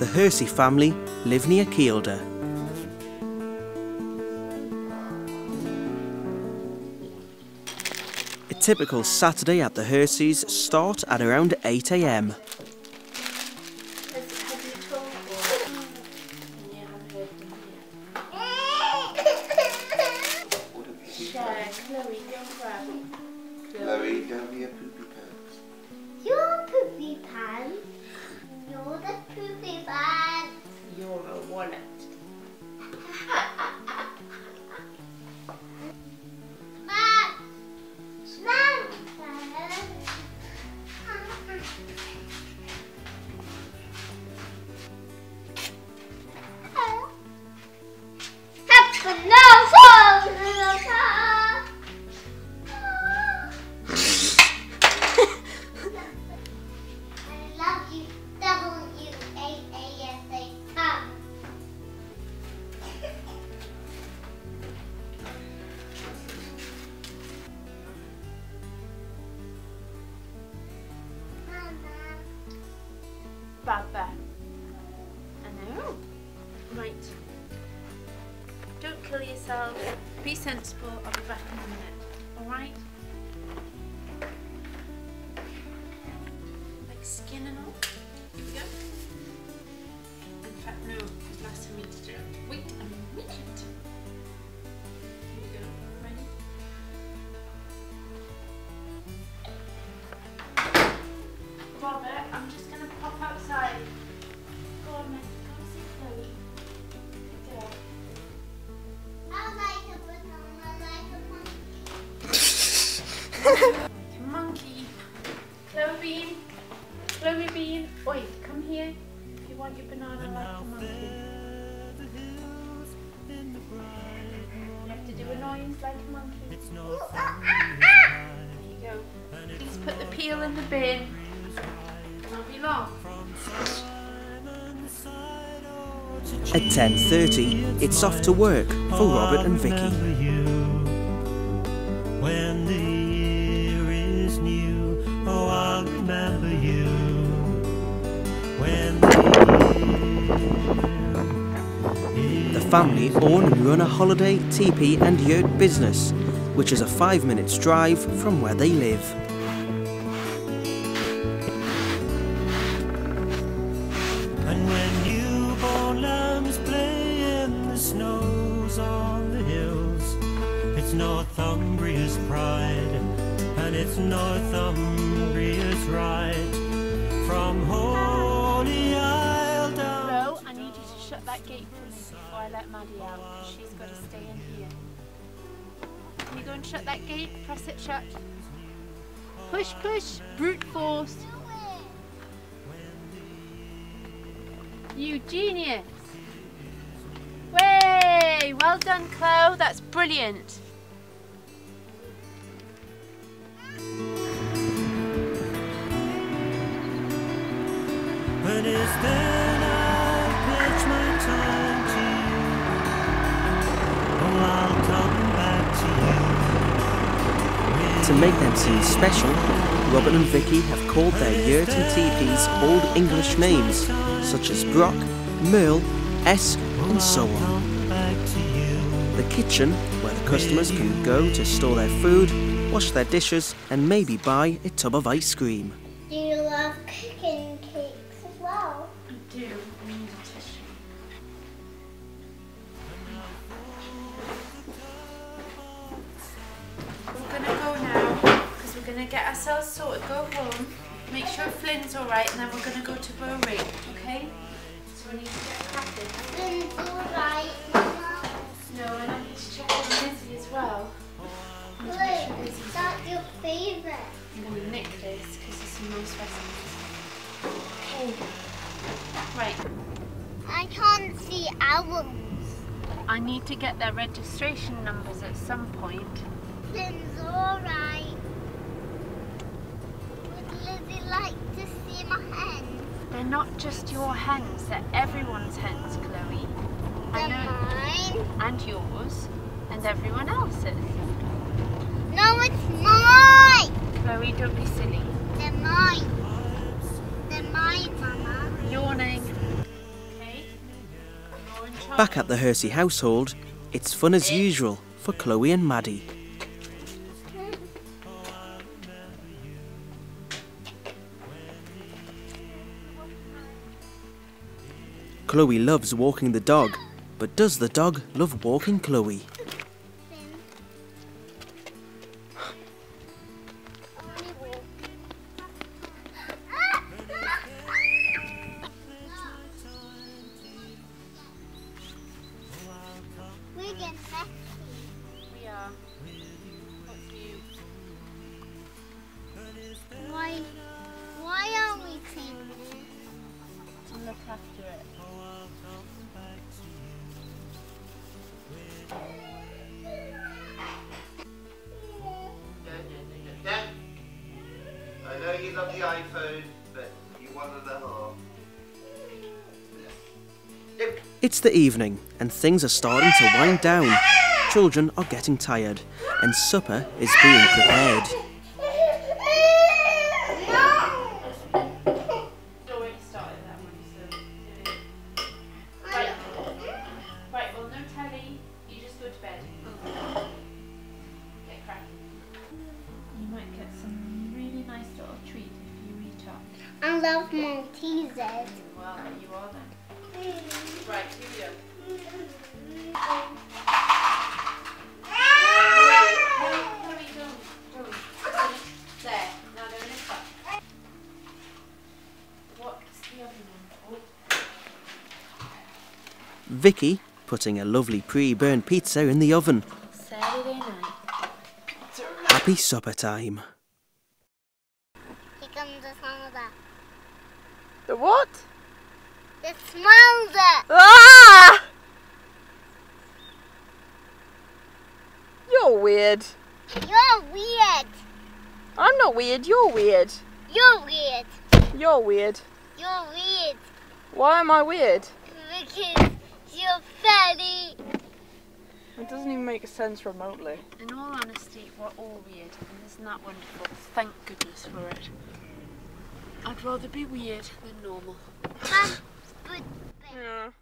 The Hersey family live near Kielder. A typical Saturday at the Herseys start at around 8 AM. Chloe, go with your poopy pants. Your poopy pants? You're the poopy pants. You're a wallet. Mom! Mom! Baba. I know. Right. Don't kill yourself. Be sensible. I'll be back in a minute. Alright? Like skin and all. Here we go. In fact, no. Because last time we did it. Wait a minute. Here we go. Ready? Robert, I'm just going to pop outside. Go on, Matt. Go and see Chloe. Good girl. I like a banana, like a Monkey. Chloe Bean. Chloe Bean. Oi, come here. If you want your banana like a monkey. You have to do a noise like a monkey. There you go. Please put the peel in the bin. Won't be long. At 10:30, it's off to work for Robert and Vicky. When the year is new, oh, I'll remember you. When The family own and run a holiday, teepee and yurt business, which is a 5-minute drive from where they live. And when newborn lambs play in the snows on the hills, it's Northumbria's pride, and it's Northumbria's right, from Holy Isle down. Flo, I need you to shut that gate for me before I let Maddie out, because she's got to stay in here. Can you go and shut that gate? Press it shut. Push, push, brute force. You genius! Way! Well done, Chloe. That's brilliant. And it's then I pledge my time to you. Oh, I'll come back to you. To make them seem special, Robert and Vicky have called their yurt and teepees Old English names, such as Brock, Merle, Esk and so on. The kitchen, where the customers can go to store their food, wash their dishes and maybe buy a tub of ice cream. Do you love cooking cakes as well? I do. I need a tissue. We're going to go now, because we're going to get ourselves sorted, go home, make sure Flynn's alright, and then we're going to go to Bury, okay? So we need to get cracking. Flynn's alright, Mama. No, and I need to check on Lizzie as well. I need to make sure Look, Lizzie's that's your favourite. I'm going to nick this because there's some nice recipes. Okay. Right. I can't see owls. I need to get their registration numbers at some point. Flynn's alright. Would Lizzie like to see my hens? They're not just your hens, they're everyone's hens, Chloe. I They're know. mine. And yours. And everyone else's. No, it's mine. Chloe, don't be silly. They're mine. They're mine, Mama. Yawning. Back at the Hersey household, it's fun as usual for Chloe and Maddie. Chloe loves walking the dog, but does the dog love walking Chloe? We are. What's you? Why aren't we cleaning it? To look after it. I know you love the iPhone, but you want another half. It's the evening and things are starting to wind down. Children are getting tired and supper is being prepared. Already started that one, so right, well no telly, you just go to bed. Get cracking. You might get some really nice little treat if you eat up. I love Maltesers. Well, there you are then. Right, here we go. There, now they're in a cup. What's the other one? Vicky putting a lovely pre-burnt pizza in the oven. Saturday night. Happy supper time. Here comes the smell of that. The what? The smell of that. Ah! You're weird. You're weird. I'm not weird, you're weird. You're weird. You're weird. You're weird. Why am I weird? Because you're fatty. It doesn't even make sense remotely. In all honesty, we're all weird, and isn't that wonderful? Thank goodness for it. I'd rather be weird than normal. Mum, good. Yeah.